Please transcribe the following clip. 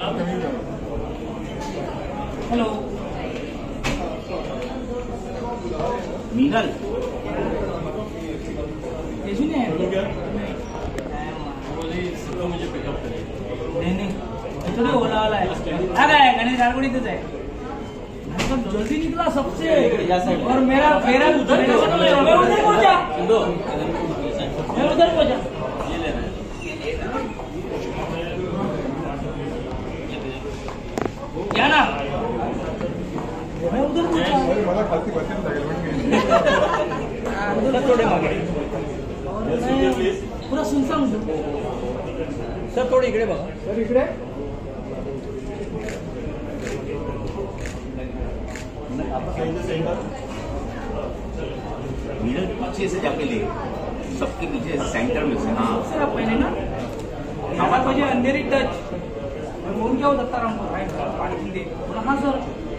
Hello Meenal ऐसी नहीं है मुझे पिकअप करें। नहीं थोड़ी ओला वाला है आ गया गणेश झारगुड़ी तो है मतलब जल्दी निकला सबसे और मेरा उधर मैं उधर पहुंचा ये ले रहे हैं। क्या ना मैं उधर पहुंचा मला खालती बसेल लागेल पण उधर थोड़े मागे और मैं पूरा सुनसान हूँ सर थोडं इकडे बघा सर इकडे मीनल पीछे से जाके ले सबके पीछे सेंटर में से। हाँ सर आप पहले ना 8 बजे अंधेरी टच मैं बोल क्या हो दत्ताराम को पानी दे बोला हाँ सर